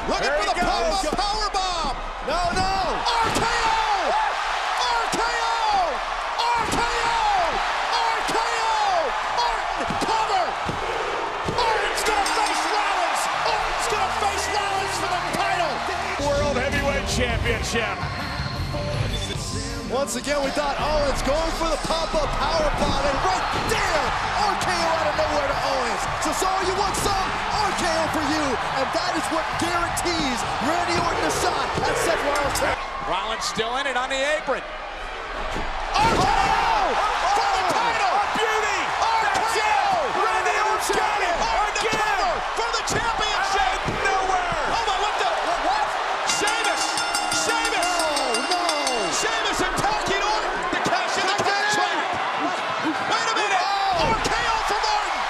Looking for the pop-up powerbomb. No, no. RKO! RKO! RKO! RKO! Orton, cover! Orton's gonna face Rollins! Orton's gonna face Rollins for the title! World Heavyweight Championship. Once again, we thought Owens going for the pop-up powerbomb, and right there, RKO out of nowhere to Owens. So you want some RKO for you, and that is what guarantees Randy Orton a shot at Seth Rollins. Rollins still in it on the apron. RKO! For the title! Beauty! RKO! Randy Orton's got it! Again! For the championship! Nowhere! Oh my, what? Sheamus! Sheamus! No! Sheamus attacking Orton to cash in the contract! Wait a minute! RKO from Orton!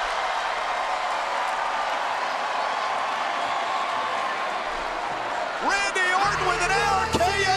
Randy Orton with an RKO!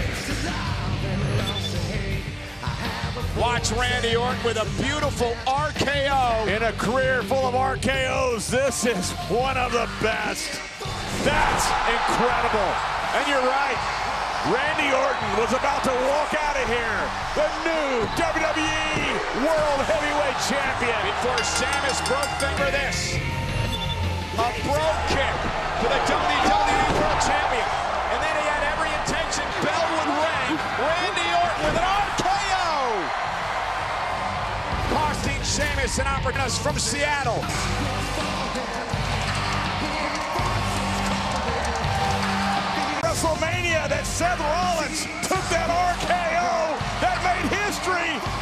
Watch Randy Orton with a beautiful RKO. In a career full of RKOs, this is one of the best. That's incredible. And you're right. Randy Orton was about to walk out of here, the new WWE World Heavyweight Champion. Before Sheamus broke finger this. A brogue kick to the WWE World Champion. And then he had every intention bell would ring. Randy Orton with an RKO. Costing Sheamus an opportunity from Seattle. WrestleMania that Seth Rollins took that RKO that made history